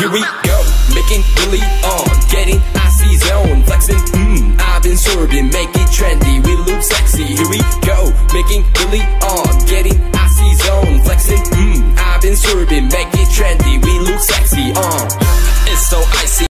Here we go, making really on, getting icy zone, flexing, I've been sorbing, make it trendy, we look sexy. Here we go, making really on, getting icy zone, flexing, I've been sorbing, make it trendy.